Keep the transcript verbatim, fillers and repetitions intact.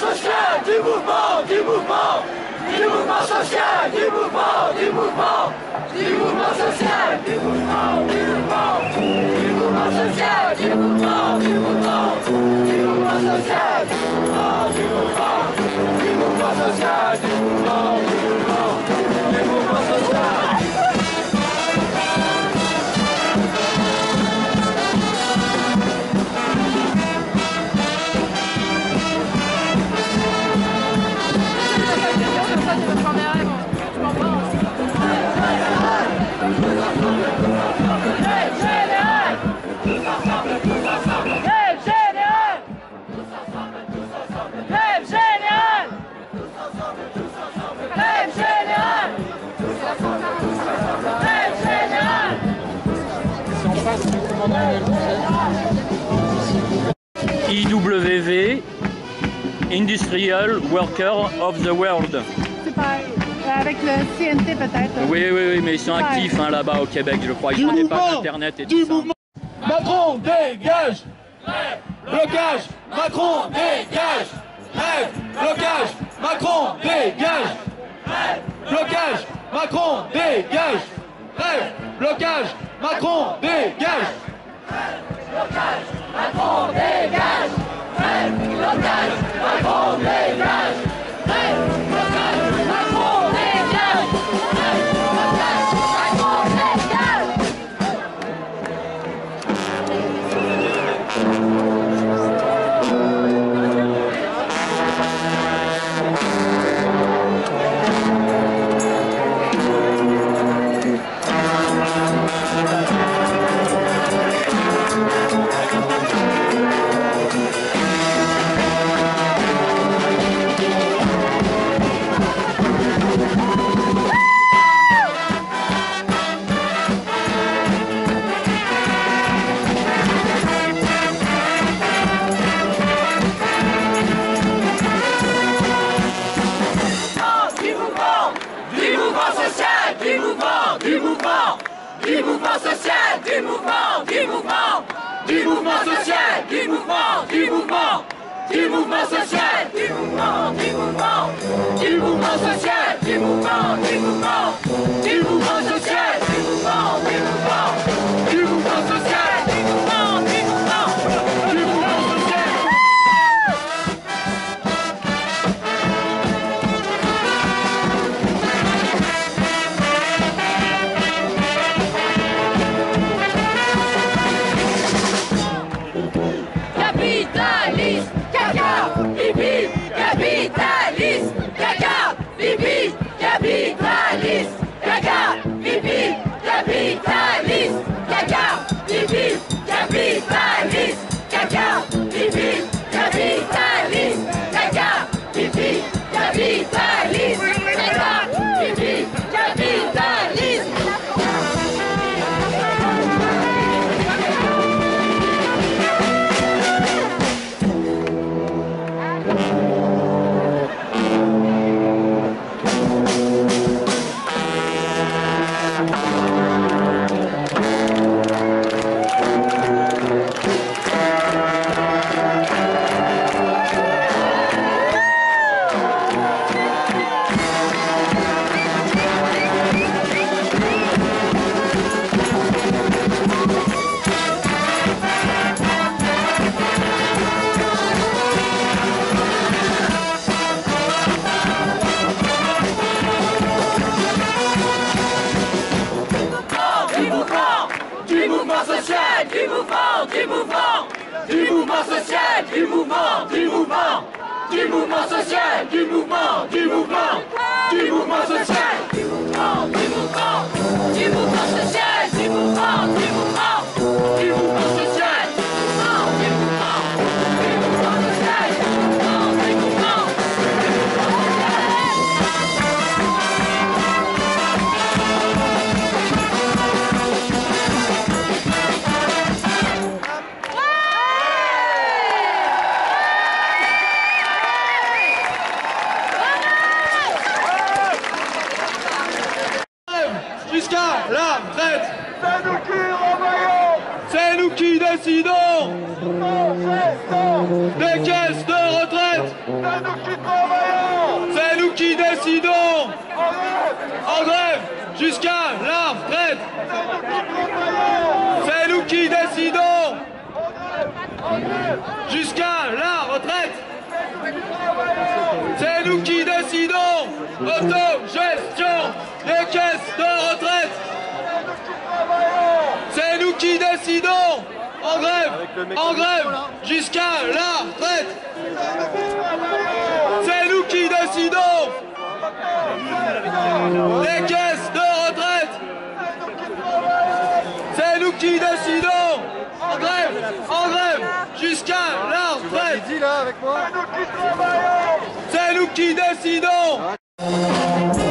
social, du mouvement, du mouvement, du mouvement social, du mouvement, du mouvement, du mouvement social, du mouvement, du mouvement, du mouvement social, du mouvement, du mouvement, du mouvement social, du mouvement, du mouvement, du mouvement social, du mouvement, du mouvement, du mouvement social. I W V, Industrial Worker of the World. Super. Avec le C N T peut-être. Oui, oui, oui, mais ils sont actifs hein, là-bas au Québec, je crois. Ils ont des pages internet et tout ça. Macron dégage. Blocage. Macron dégage. Rêve. Blocage. Macron dégage. Blocage. Macron dégage. Rêve. Blocage. Macron dégage. Blocage. Macron dégage. Rêve. Blocage. Macron dégage. Rêve. Blocage. Macron dégage. Rêve. Blocage. Macron dégage. Du mouvement social, du mouvement, du mouvement, du mouvement social, du mouvement, du mouvement, du mouvement social, du mouvement, du mouvement, du mouvement social, du mouvement, du mouvement, du mouvement social, du mouvement, du mouvement, du mouvement social, du mouvement, du mouvement, du mouvement social. Capitaliste, caca, pipi, capitaliste, caca, pipi, capitaliste, caca, pipi, capitaliste, caca, pipi, capitaliste, caca, pipi, capitaliste, caca, pipi, capitaliste, caca, pipi, capitaliste. Du mouvement social, du mouvement, du mouvement, du mouvement social, du mouvement, du mouvement, du mouvement social, du mouvement, du mouvement, du mouvement social, du mouvement, du mouvement, du mouvement social, du mouvement, du mouvement, du mouvement social, du mouvement, du mouvement, du mouvement social, du mouvement, du mouvement, jusqu'à la retraite. C'est nous qui renvoyons. C'est nous qui décidons. Des caisses de retraite. C'est nous qui décidons. En grève jusqu'à la retraite. C'est nous qui décidons. Jusqu'à la retraite. C'est nous qui décidons. Autogestion des caisses de retraite. C'est nous qui décidons. En grève, en grève, jusqu'à la retraite. C'est nous qui décidons. Les caisses de retraite. C'est nous qui décidons. En grève, en grève, jusqu'à la retraite. C'est nous qui décidons.